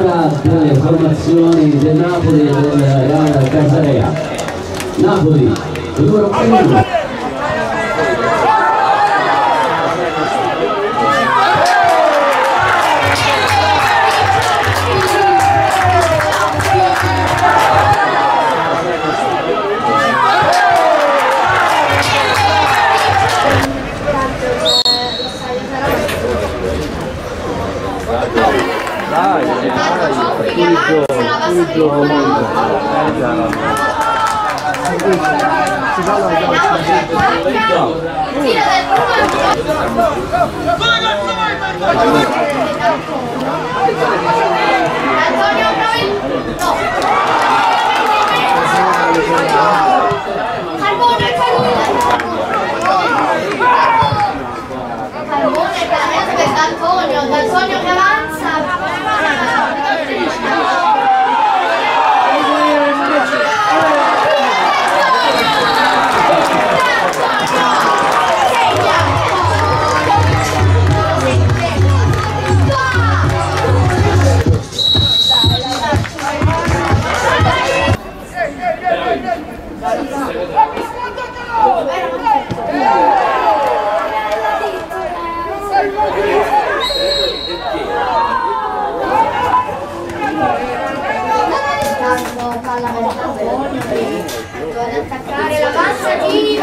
delle formazioni del Napoli e del Real Casarea. Napoli, numero 1. D'Antonio che avanza. Ad attaccare la massa di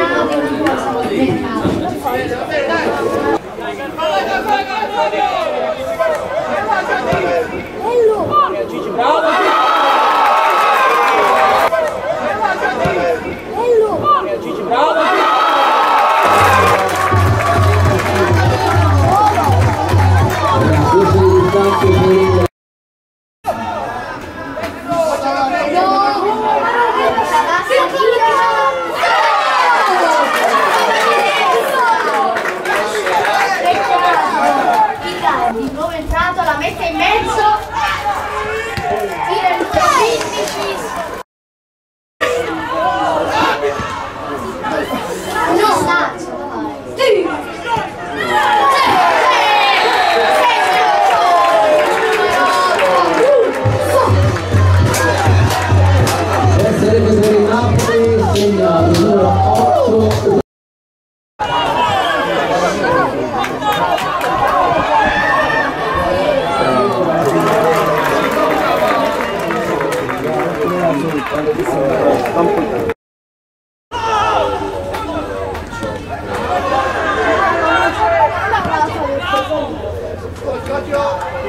di nuovo entrato, la mette in mezzo, tira il 15. No, Lazio, Sarebbe per il Napoli, segna il numero 8.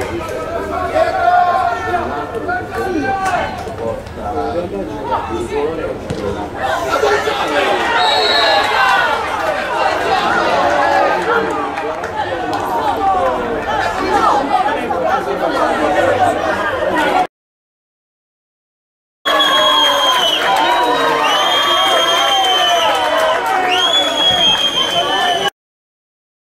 Sì.